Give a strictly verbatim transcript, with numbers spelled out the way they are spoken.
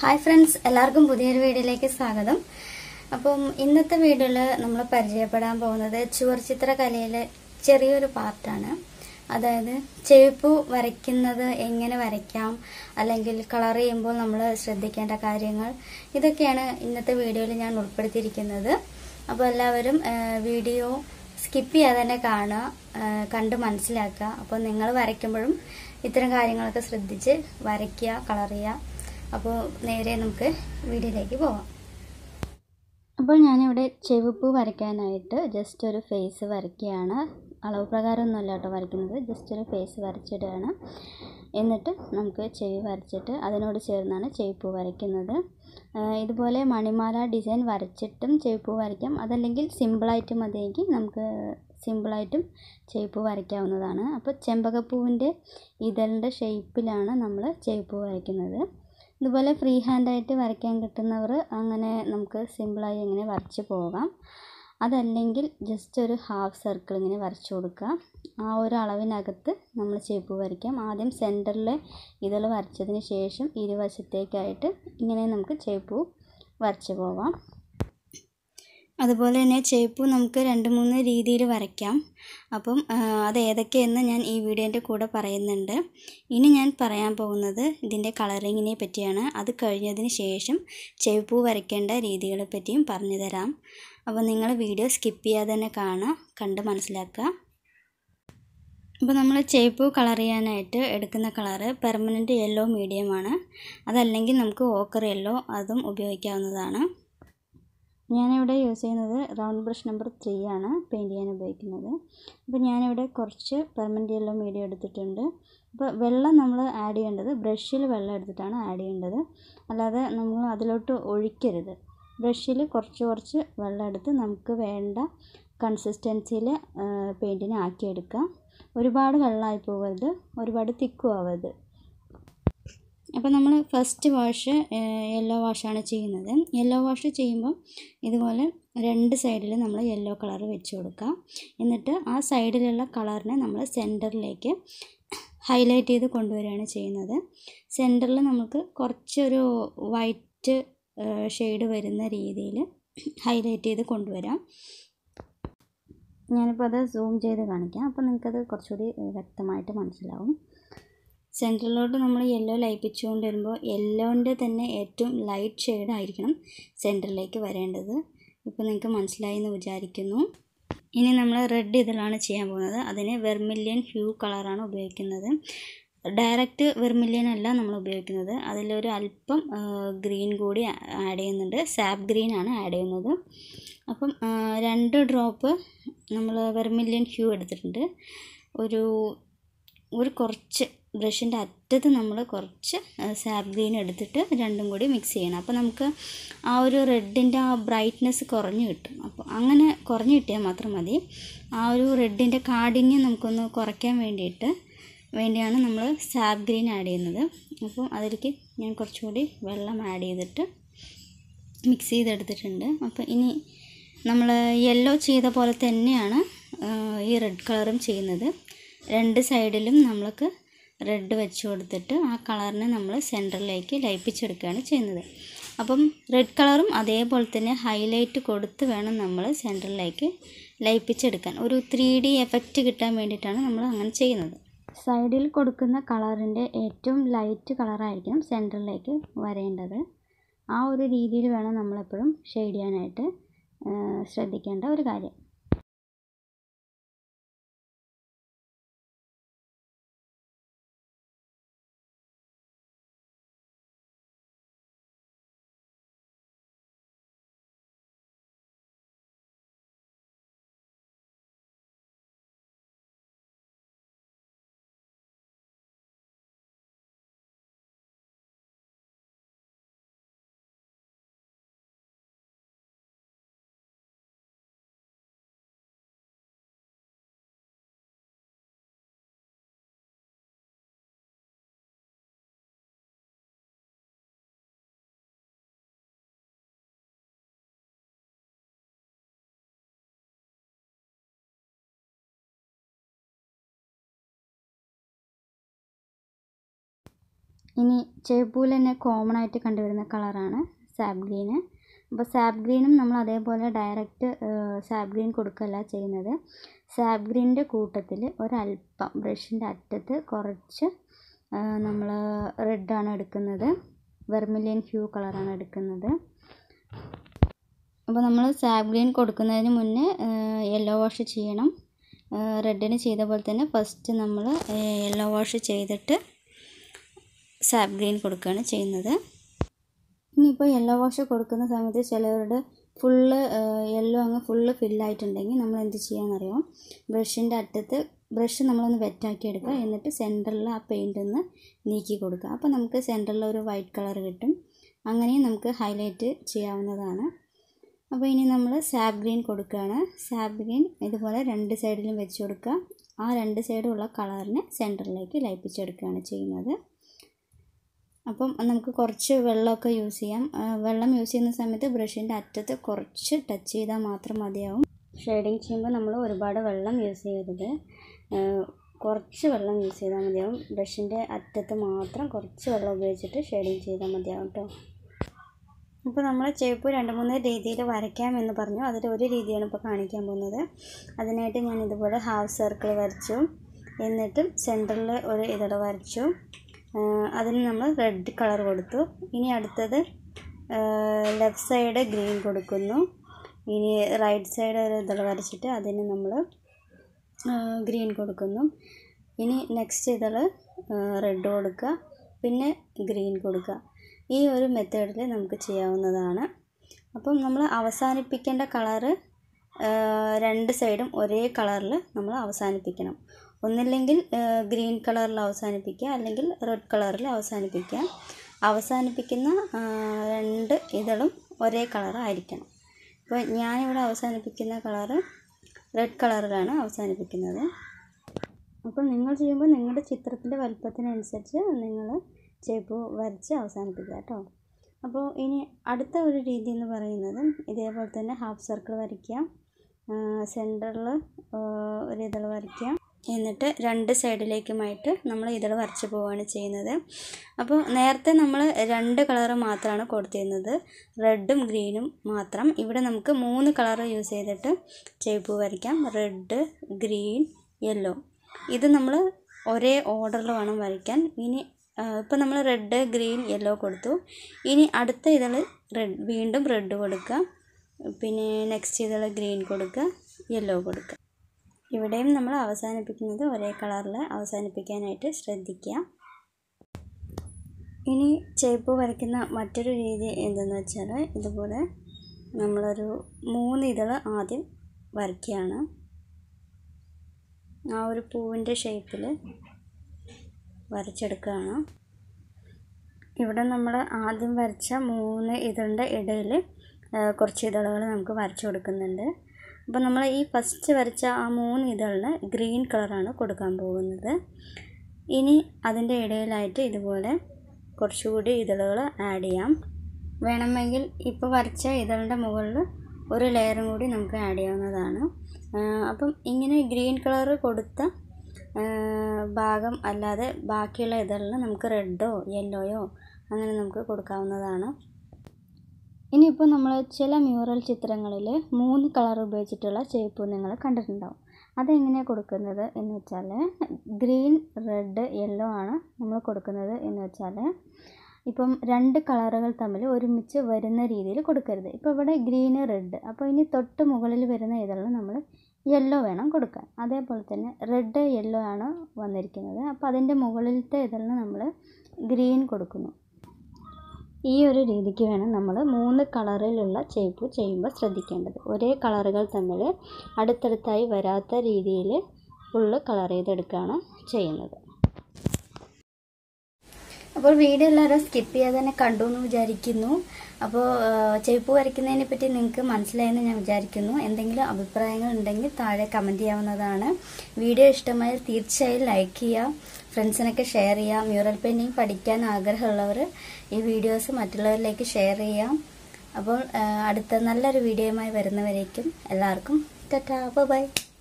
Hi friends, എല്ലാവർക്കും പുതിയൊരു വീഡിയോയിലേക്ക് സ്വാഗതം. അപ്പം ഇന്നത്തെ വീഡിയോയിൽ നമ്മൾ പരിചയപ്പെടാൻ പോകുന്നത് ചുവർച്ചിത്രകലയിലെ ചെറിയൊരു പാർട്ടാണ്. അതായത് ചെവിപ്പൂ വരയ്ക്കുന്നത് എങ്ങനെ വരയ്ക്കാം, അല്ലെങ്കിൽ കളർ ചെയ്യുമ്പോൾ നമ്മൾ ശ്രദ്ധിക്കേണ്ട കാര്യങ്ങൾ, ഇതൊക്കെയാണ് ഇന്നത്തെ വീഡിയോയിൽ ഞാൻ ഉൾപ്പെടുത്തിയിരിക്കുന്നത്. അപ്പോൾ എല്ലാവരും വീഡിയോ സ്കിപ്പ് ചെയ്യാതെ തന്നെ കാണുക, കണ്ട് മനസ്സിലാക്കുക. അപ്പോൾ നിങ്ങൾ വരയ്ക്കുമ്പോഴും ഇത്തരം കാര്യങ്ങളൊക്കെ ശ്രദ്ധിച്ച് വരയ്ക്കുക, കളർ ചെയ്യുക. അപ്പോൾ നേരെ നമുക്ക് വീഡിയോയിലേക്ക് പോവാം. അപ്പോൾ ഞാനിവിടെ ചെവിപ്പൂ വരയ്ക്കാനായിട്ട് ജസ്റ്റ് ഒരു ഫേസ് വരയ്ക്കുകയാണ്. അളവ് പ്രകാരമൊന്നുമല്ല കേട്ടോ വരയ്ക്കുന്നത്, ജസ്റ്റ് ഒരു ഫേസ് വരച്ചിടുകയാണ്. എന്നിട്ട് നമുക്ക് ചെവി വരച്ചിട്ട് അതിനോട് ചേർന്നാണ് ചെവിപ്പൂ വരയ്ക്കുന്നത്. ഇതുപോലെ മണിമാല ഡിസൈൻ വരച്ചിട്ടും ചെവിപ്പൂ വരയ്ക്കാം, അതല്ലെങ്കിൽ സിമ്പിളായിട്ട് മതിയെങ്കിൽ നമുക്ക് സിമ്പിളായിട്ടും ചെവിപ്പൂ വരയ്ക്കാവുന്നതാണ്. അപ്പോൾ ചെമ്പകപ്പൂവിൻ്റെ ഇതളിൻ്റെ ഷേപ്പിലാണ് നമ്മൾ ചെവിപ്പൂ വരയ്ക്കുന്നത്. ഇതുപോലെ ഫ്രീ ഹാൻഡായിട്ട് വരയ്ക്കാൻ കിട്ടുന്നവർ അങ്ങനെ നമുക്ക് സിമ്പിളായി ഇങ്ങനെ വരച്ച് പോകാം. അതല്ലെങ്കിൽ ജസ്റ്റ് ഒരു ഹാഫ് സർക്കിൾ ഇങ്ങനെ വരച്ചു കൊടുക്കുക. ആ ഒരു അളവിനകത്ത് നമ്മൾ ചെവിപ്പൂ വരയ്ക്കാം. ആദ്യം സെൻറ്ററിലെ ഇതൾ വരച്ചതിന് ശേഷം ഇരുവശത്തേക്കായിട്ട് ഇങ്ങനെ നമുക്ക് ചെവിപ്പൂ വരച്ച് പോകാം. അതുപോലെ തന്നെ ചെവിപ്പൂ നമുക്ക് രണ്ട് മൂന്ന് രീതിയിൽ വരയ്ക്കാം. അപ്പം അത് ഏതൊക്കെയെന്ന് ഞാൻ ഈ വീഡിയോൻ്റെ കൂടെ പറയുന്നുണ്ട്. ഇനി ഞാൻ പറയാൻ പോകുന്നത് ഇതിൻ്റെ കളറിങ്ങിനെ പറ്റിയാണ്. അത് കഴിഞ്ഞതിന് ശേഷം ചെവിപ്പൂ വരയ്ക്കേണ്ട രീതികളെ പറ്റിയും പറഞ്ഞു തരാം. അപ്പോൾ നിങ്ങൾ വീഡിയോ സ്കിപ്പ് ചെയ്യാതെ തന്നെ കാണുക, കണ്ട് മനസ്സിലാക്കുക. അപ്പോൾ നമ്മൾ ചെവിപ്പൂ കളർ ചെയ്യാനായിട്ട് എടുക്കുന്ന കളറ് പെർമനൻറ്റ് യെല്ലോ മീഡിയമാണ്. അതല്ലെങ്കിൽ നമുക്ക് ഓക്കർ യെല്ലോ, അതും ഉപയോഗിക്കാവുന്നതാണ്. ഞാനിവിടെ യൂസ് ചെയ്യുന്നത് റൗണ്ട് ബ്രഷ് നമ്പർ ത്രീ ആണ് പെയിൻറ്റ് ചെയ്യാൻ ഉപയോഗിക്കുന്നത്. അപ്പോൾ ഞാനിവിടെ കുറച്ച് പെർമനൻറ്റ് യെല്ലോ മീഡിയം എടുത്തിട്ടുണ്ട്. അപ്പോൾ വെള്ളം നമ്മൾ ആഡ് ചെയ്യേണ്ടത് ബ്രഷിൽ വെള്ളം എടുത്തിട്ടാണ് ആഡ് ചെയ്യേണ്ടത്, അല്ലാതെ നമ്മൾ അതിലോട്ട് ഒഴിക്കരുത്. ബ്രഷിൽ കുറച്ച് കുറച്ച് വെള്ളം എടുത്ത് നമുക്ക് വേണ്ട കൺസിസ്റ്റൻസിയിൽ പെയിൻറ്റിനെ ആക്കിയെടുക്കാം. ഒരുപാട് വെള്ളമായി പോകരുത്, ഒരുപാട് തിക്കും ആവരുത്. അപ്പോൾ നമ്മൾ ഫസ്റ്റ് വാഷ് യെല്ലോ വാഷാണ് ചെയ്യുന്നത്. യെല്ലോ വാഷ് ചെയ്യുമ്പോൾ ഇതുപോലെ രണ്ട് സൈഡിൽ നമ്മൾ യെല്ലോ കളർ വെച്ച് കൊടുക്കുക. എന്നിട്ട് ആ സൈഡിലുള്ള കളറിനെ നമ്മൾ സെൻറ്ററിലേക്ക് ഹൈലൈറ്റ് ചെയ്ത് കൊണ്ടുവരികയാണ് ചെയ്യുന്നത്. സെൻറ്ററിൽ നമുക്ക് കുറച്ചൊരു വൈറ്റ് ഷെയ്ഡ് വരുന്ന രീതിയിൽ ഹൈലൈറ്റ് ചെയ്ത് കൊണ്ടുവരാം. ഞാനിപ്പോൾ അത് സൂം ചെയ്ത് കാണിക്കാം, അപ്പോൾ നിങ്ങൾക്കത് കുറച്ചുകൂടി വ്യക്തമായിട്ട് മനസ്സിലാവും. സെൻറ്ററിലോട്ട് നമ്മൾ യെല്ലോ ലയിപ്പിച്ചുകൊണ്ട് വരുമ്പോൾ യെല്ലോൻ്റെ തന്നെ ഏറ്റവും ലൈറ്റ് ഷെയ്ഡ് ആയിരിക്കണം സെൻറ്ററിലേക്ക് വരേണ്ടത്. ഇപ്പോൾ നിങ്ങൾക്ക് മനസ്സിലായി എന്ന് വിചാരിക്കുന്നു. ഇനി നമ്മൾ റെഡ് ഇതിലാണ് ചെയ്യാൻ പോകുന്നത്. അതിന് വെർമില്യൻ ഹ്യൂ കളറാണ് ഉപയോഗിക്കുന്നത്. ഡയറക്റ്റ് വെർമില്യൻ അല്ല നമ്മൾ ഉപയോഗിക്കുന്നത്, അതിലൊരു അല്പം ഗ്രീൻ കൂടി ആഡ് ചെയ്യുന്നുണ്ട്. സാപ്പ് ഗ്രീൻ ആണ് ആഡ് ചെയ്യുന്നത്. അപ്പം രണ്ട് ഡ്രോപ്പ് നമ്മൾ വെർമില്യൻ ഹ്യൂ എടുത്തിട്ടുണ്ട്. ഒരു ഒരു കുറച്ച് ബ്രഷിൻ്റെ അറ്റത്ത് നമ്മൾ കുറച്ച് സാപ്പ് ഗ്രീൻ എടുത്തിട്ട് രണ്ടും കൂടി മിക്സ് ചെയ്യണം. അപ്പോൾ നമുക്ക് ആ ഒരു റെഡിൻ്റെ ആ ബ്രൈറ്റ്നെസ് കുറഞ്ഞ് കിട്ടും. അപ്പോൾ അങ്ങനെ കുറഞ്ഞ് കിട്ടിയാൽ മാത്രം മതി. ആ ഒരു റെഡിൻ്റെ കാഠിന്യം നമുക്കൊന്ന് കുറയ്ക്കാൻ വേണ്ടിയിട്ട് വേണ്ടിയാണ് നമ്മൾ സാപ്പ് ഗ്രീൻ ആഡ് ചെയ്യുന്നത്. അപ്പോൾ അതിലേക്ക് ഞാൻ കുറച്ചുകൂടി വെള്ളം ആഡ് ചെയ്തിട്ട് മിക്സ് ചെയ്തെടുത്തിട്ടുണ്ട്. അപ്പോൾ ഇനി നമ്മൾ യെല്ലോ ചെയ്ത പോലെ തന്നെയാണ് ഈ റെഡ് കളറും ചെയ്യുന്നത്. രണ്ട് സൈഡിലും നമ്മൾക്ക് റെഡ് വെച്ച് കൊടുത്തിട്ട് ആ കളറിനെ നമ്മൾ സെൻറ്ററിലേക്ക് ലയിപ്പിച്ചെടുക്കുകയാണ് ചെയ്യുന്നത്. അപ്പം റെഡ് കളറും അതേപോലെ തന്നെ ഹൈലൈറ്റ് കൊടുത്ത് വേണം നമ്മൾ സെൻറ്ററിലേക്ക് ലയിപ്പിച്ചെടുക്കാൻ. ഒരു ത്രീ ഡി എഫക്റ്റ് കിട്ടാൻ വേണ്ടിയിട്ടാണ് നമ്മൾ അങ്ങനെ ചെയ്യുന്നത്. സൈഡിൽ കൊടുക്കുന്ന കളറിൻ്റെ ഏറ്റവും ലൈറ്റ് കളറായിരിക്കണം സെൻറ്ററിലേക്ക് വരേണ്ടത്. ആ ഒരു രീതിയിൽ വേണം നമ്മളെപ്പോഴും ഷെയ്ഡ് ചെയ്യാനായിട്ട് ശ്രദ്ധിക്കേണ്ട ഒരു കാര്യം. ഇനി ചെവ്പൂവിൽ തന്നെ കോമൺ ആയിട്ട് കണ്ടുവരുന്ന കളറാണ് സാപ്പ് ഗ്രീന്. അപ്പോൾ സാപ്പ് ഗ്രീനും നമ്മൾ അതേപോലെ ഡയറക്റ്റ് സാപ്പ് ഗ്രീൻ കൊടുക്കുകയല്ല ചെയ്യുന്നത്. സാപ്പ് ഗ്രീനിൻ്റെ കൂട്ടത്തിൽ ഒരല്പം ബ്രഷിൻ്റെ അറ്റത്ത് കുറച്ച് നമ്മൾ റെഡാണ് എടുക്കുന്നത്, വെർമിലിയൻ ഹ്യൂ കളറാണ് എടുക്കുന്നത്. അപ്പോൾ നമ്മൾ സാപ്പ് ഗ്രീൻ കൊടുക്കുന്നതിന് മുന്നേ യെല്ലോ വാഷ് ചെയ്യണം. റെഡിന് ചെയ്ത പോലെ തന്നെ ഫസ്റ്റ് നമ്മൾ യെല്ലോ വാഷ് ചെയ്തിട്ട് സാപ്പ് ഗ്രീൻ കൊടുക്കുകയാണ് ചെയ്യുന്നത്. ഇനിയിപ്പോൾ യെല്ലോ വാഷ് കൊടുക്കുന്ന സമയത്ത് ചിലവരുടെ ഫുള്ള് യെല്ലോ അങ്ങ് ഫുള്ള് ഫില്ലായിട്ടുണ്ടെങ്കിൽ നമ്മൾ എന്ത് ചെയ്യാമെന്നറിയാം, ബ്രഷിൻ്റെ അറ്റത്ത് ബ്രഷ് നമ്മളൊന്ന് വെറ്റാക്കി എടുക്കുക, എന്നിട്ട് സെൻറ്ററിൽ ആ പെയിൻ്റ് ഒന്ന് നീക്കി കൊടുക്കുക. അപ്പോൾ നമുക്ക് സെൻറ്ററിൽ ഒരു വൈറ്റ് കളർ കിട്ടും. അങ്ങനെയും നമുക്ക് ഹൈലൈറ്റ് ചെയ്യാവുന്നതാണ്. അപ്പോൾ ഇനി നമ്മൾ സാപ്പ് ഗ്രീൻ കൊടുക്കുകയാണ്. സാപ്പ് ഗ്രീൻ ഇതുപോലെ രണ്ട് സൈഡിലും വെച്ച് കൊടുക്കുക. ആ രണ്ട് സൈഡുള്ള കളറിനെ സെൻറ്ററിലേക്ക് ലയിപ്പിച്ചെടുക്കുകയാണ് ചെയ്യുന്നത്. അപ്പം നമുക്ക് കുറച്ച് വെള്ളമൊക്കെ യൂസ് ചെയ്യാം. വെള്ളം യൂസ് ചെയ്യുന്ന സമയത്ത് ബ്രഷിൻ്റെ അറ്റത്ത് കുറച്ച് ടച്ച് ചെയ്താൽ മാത്രം മതിയാവും. ഷെയ്ഡിങ് ചെയ്യുമ്പോൾ നമ്മൾ ഒരുപാട് വെള്ളം യൂസ് ചെയ്യരുത്, കുറച്ച് വെള്ളം യൂസ് ചെയ്താൽ മതിയാവും. ബ്രഷിൻ്റെ അറ്റത്ത് മാത്രം കുറച്ച് വെള്ളം ഉപയോഗിച്ചിട്ട് ഷെയ്ഡിങ് ചെയ്താൽ മതിയാവും കേട്ടോ. ഇപ്പോൾ നമ്മൾ ചെവ്പൂ രണ്ട് മൂന്ന് രീതിയിൽ വരയ്ക്കാം എന്ന് പറഞ്ഞു. അതിൽ ഒരു രീതിയാണ് ഇപ്പോൾ കാണിക്കാൻ പോകുന്നത്. അതിനായിട്ട് ഞാൻ ഇതുപോലെ ഹാഫ് സർക്കിൾ വരച്ചു, എന്നിട്ട് സെൻറ്ററിൽ ഒരു ഇതള വരച്ചു. അതിന് നമ്മൾ റെഡ് കളർ കൊടുത്തു. ഇനി അടുത്തത് ലെഫ്റ്റ് സൈഡ് ഗ്രീൻ കൊടുക്കുന്നു. ഇനി റൈറ്റ് സൈഡ് ഒരു ഇതള വരച്ചിട്ട് അതിന് നമ്മൾ ഗ്രീൻ കൊടുക്കുന്നു. ഇനി നെക്സ്റ്റ് ഇതൾ റെഡ് കൊടുക്കുക, പിന്നെ ഗ്രീൻ കൊടുക്കുക. ഈ ഒരു മെത്തേഡിൽ നമുക്ക് ചെയ്യാവുന്നതാണ്. അപ്പം നമ്മൾ അവസാനിപ്പിക്കേണ്ട കളറ് രണ്ട് സൈഡും ഒരേ കളറിൽ നമ്മൾ അവസാനിപ്പിക്കണം. ഒന്നില്ലെങ്കിൽ ഗ്രീൻ കളറിൽ അവസാനിപ്പിക്കുക, അല്ലെങ്കിൽ റെഡ് കളറിൽ അവസാനിപ്പിക്കുക. അവസാനിപ്പിക്കുന്ന രണ്ട് ഇതളും ഒരേ കളറായിരിക്കണം. ഇപ്പോൾ ഞാനിവിടെ അവസാനിപ്പിക്കുന്ന കളറ് റെഡ് കളറിലാണ് അവസാനിപ്പിക്കുന്നത്. അപ്പോൾ നിങ്ങൾ ചെയ്യുമ്പോൾ നിങ്ങളുടെ ചിത്രത്തിൻ്റെ വലുപ്പത്തിനനുസരിച്ച് നിങ്ങൾ ചെവ്പൂ വരച്ച് അവസാനിപ്പിക്കുക കേട്ടോ. അപ്പോൾ ഇനി അടുത്ത ഒരു രീതി എന്ന് പറയുന്നത് ഇതേപോലെ തന്നെ ഹാഫ് സർക്കിൾ വരയ്ക്കുക, സെൻറ്ററിൽ ഒരു ഇതൾ വരയ്ക്കുക, എന്നിട്ട് രണ്ട് സൈഡിലേക്കുമായിട്ട് നമ്മൾ ഇതൾ വരച്ച് പോവുകയാണ് ചെയ്യുന്നത്. അപ്പോൾ നേരത്തെ നമ്മൾ രണ്ട് കളറ് മാത്രമാണ് കൊടുത്തിരുന്നത്, റെഡും ഗ്രീനും മാത്രം. ഇവിടെ നമുക്ക് മൂന്ന് കളറ് യൂസ് ചെയ്തിട്ട് ചെവ്പൂ വരയ്ക്കാം. Red, green, yellow. ഇത് നമ്മൾ ഒരേ ഓർഡറിൽ വേണം വരയ്ക്കാൻ. ഇനി ഇപ്പോൾ നമ്മൾ റെഡ്, ഗ്രീൻ, യെല്ലോ കൊടുത്തു. ഇനി അടുത്ത ഇതൾ റെഡ്, വീണ്ടും റെഡ് കൊടുക്കുക, പിന്നെ നെക്സ്റ്റ് ഇതൾ ഗ്രീൻ കൊടുക്കുക, യെല്ലോ കൊടുക്കുക. ഇവിടെയും നമ്മൾ അവസാനിപ്പിക്കുന്നത് ഒരേ കളറിൽ അവസാനിപ്പിക്കാനായിട്ട് ശ്രദ്ധിക്കുക. ഇനി ചെവ്പൂ വരയ്ക്കുന്ന മറ്റൊരു രീതി എന്തെന്ന് വെച്ചാൽ ഇതുപോലെ നമ്മളൊരു മൂന്ന് ഇതൾ ആദ്യം വരയ്ക്കുകയാണ്. ആ ഒരു പൂവിൻ്റെ ഷേപ്പിൽ വരച്ചെടുക്കുകയാണ്. ഇവിടെ നമ്മൾ ആദ്യം വരച്ച മൂന്ന് ഇതളിൻ്റെ ഇടയിൽ കുറച്ച് ഇതളുകൾ നമുക്ക് വരച്ചു കൊടുക്കുന്നുണ്ട്. അപ്പോൾ നമ്മൾ ഈ ഫസ്റ്റ് വരച്ച ആ മൂന്ന് ഇതളിന് ഗ്രീൻ കളറാണ് കൊടുക്കാൻ പോകുന്നത്. ഇനി അതിൻ്റെ ഇടയിലായിട്ട് ഇതുപോലെ കുറച്ചുകൂടി ഇതളുകൾ ആഡ് ചെയ്യാം. വേണമെങ്കിൽ ഇപ്പോൾ വരച്ച ഇതളിൻ്റെ മുകളിൽ ഒരു ലെയറും കൂടി നമുക്ക് ആഡ് ചെയ്യാവുന്നതാണ്. അപ്പം ഇങ്ങനെ ഗ്രീൻ കളർ കൊടുത്ത ഭാഗം അല്ലാതെ ബാക്കിയുള്ള ഇതളിൽ നമുക്ക് റെഡോ യെല്ലോയോ അങ്ങനെ നമുക്ക് കൊടുക്കാവുന്നതാണ്. ഇനിയിപ്പോൾ നമ്മൾ ചില മ്യൂറൽ ചിത്രങ്ങളിൽ മൂന്ന് കളർ ഉപയോഗിച്ചിട്ടുള്ള ചെവ്പൂ നിങ്ങൾ കണ്ടിട്ടുണ്ടാവും. അതെങ്ങനെയാണ് കൊടുക്കുന്നത് എന്ന് വെച്ചാൽ ഗ്രീൻ, റെഡ്, യെല്ലോ ആണ് നമ്മൾ കൊടുക്കുന്നത് എന്ന് വെച്ചാൽ ഇപ്പം രണ്ട് കളറുകൾ തമ്മിൽ ഒരുമിച്ച് വരുന്ന രീതിയിൽ കൊടുക്കരുത്. ഇപ്പോൾ ഇവിടെ ഗ്രീന്, റെഡ്, അപ്പോൾ ഇനി തൊട്ട് മുകളിൽ വരുന്ന ഇതളിൽ നമ്മൾ യെല്ലോ വേണം കൊടുക്കാൻ. അതേപോലെ തന്നെ റെഡ്, യെല്ലോ ആണ് വന്നിരിക്കുന്നത്, അപ്പോൾ അതിൻ്റെ മുകളിലത്തെ ഇതളിന് നമ്മൾ ഗ്രീൻ കൊടുക്കുന്നു. ഈ ഒരു രീതിക്ക് വേണം നമ്മൾ മൂന്ന് കളറിലുള്ള ചെവ്പൂ ചെയ്യുമ്പോൾ ശ്രദ്ധിക്കേണ്ടത്. ഒരേ കളറുകൾ തമ്മിൽ അടുത്തടുത്തായി വരാത്ത രീതിയിൽ ഫുള്ള് കളർ ചെയ്തെടുക്കുകയാണ് ചെയ്യുന്നത്. അപ്പോൾ വീഡിയോ എല്ലാവരും സ്കിപ്പ് ചെയ്യാതെ തന്നെ കണ്ടു എന്ന് വിചാരിക്കുന്നു. അപ്പോൾ ചെവ്പൂ വരയ്ക്കുന്നതിനെ പറ്റി നിങ്ങൾക്ക് മനസ്സിലായെന്ന് ഞാൻ വിചാരിക്കുന്നു. എന്തെങ്കിലും അഭിപ്രായങ്ങൾ ഉണ്ടെങ്കിൽ താഴെ കമൻറ്റ് ചെയ്യാവുന്നതാണ്. വീഡിയോ ഇഷ്ടമായാൽ തീർച്ചയായും ലൈക്ക് ചെയ്യുക, ഫ്രണ്ട്സിനൊക്കെ ഷെയർ ചെയ്യുക. മ്യൂറൽ പെയിൻറ്റിങ് പഠിക്കാൻ ആഗ്രഹമുള്ളവർ ഈ വീഡിയോസ് മറ്റുള്ളവരിലേക്ക് ഷെയർ ചെയ്യാം. അപ്പോൾ അടുത്ത നല്ലൊരു വീഡിയോയുമായി വരുന്നവരേക്കും എല്ലാവർക്കും ടാറ്റാ, ബൈ ബൈ.